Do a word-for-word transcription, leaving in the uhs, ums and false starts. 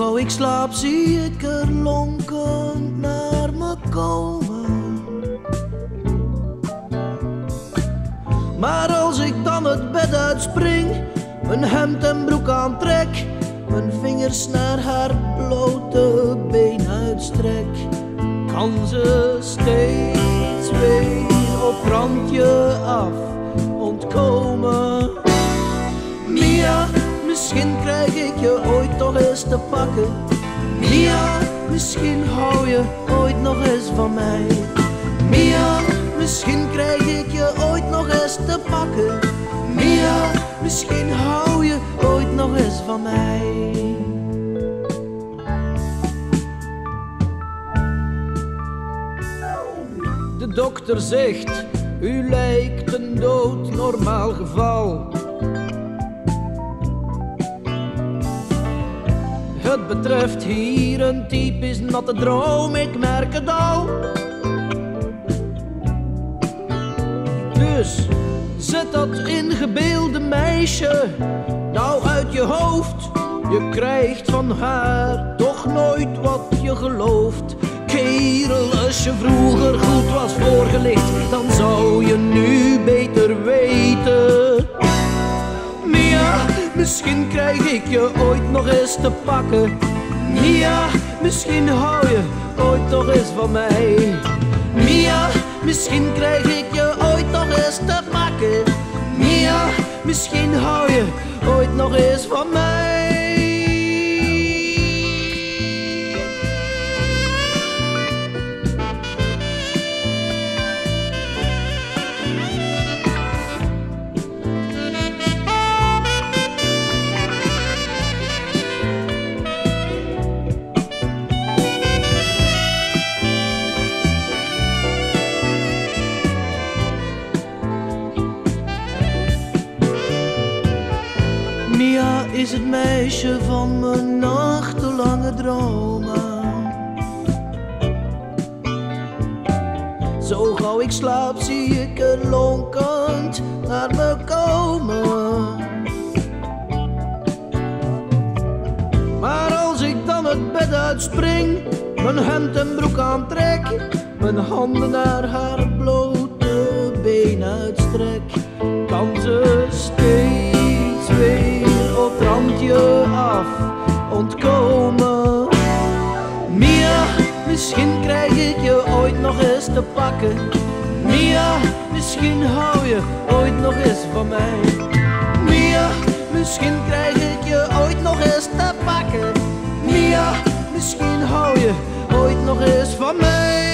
gauw ik slaap zie ik er lonkend naar me komen. Maar als ik dan het bed uitspring, mijn hemd en broek aantrek, mijn vingers naar haar blote been uitstrek, kan ze steeds weer op randje af ontkomen. Mia, misschien krijg ik je ooit nog eens te pakken. Mia, misschien hou je ooit nog eens van mij. Mia, misschien krijg ik je ooit nog eens te pakken. Mia, misschien hou je ooit nog eens van mij. De dokter zegt, u lijkt een doodnormaal geval. Het betreft hier een typisch natte droom, ik merk het al. Dus zet dat ingebeelde meisje nou uit je hoofd. Je krijgt van haar toch nooit wat je gelooft. Kerel, als je vroeger goed was voorgelicht, dan zou je nu beter weten. Mia, misschien krijg ik je ooit nog eens te pakken. Mia, misschien hou je ooit nog eens van mij. Mia, misschien krijg ik je ooit nog eens te pakken. Mia, misschien hou je ooit nog eens van mij. Mia is het meisje van mijn nachtenlange dromen. Zo gauw ik slaap zie ik er lonkend naar me komen. Maar als ik dan het bed uitspring, mijn hemd en broek aantrek, mijn handen naar haar blote been uitstrek, kan ze steeds weer op randje af ontkomen. Mia, misschien krijg ik je ooit nog eens te pakken. Mia, misschien hou je ooit nog eens van mij. Mia, misschien krijg ik je ooit nog eens te pakken. Mia, misschien hou je ooit nog eens van mij.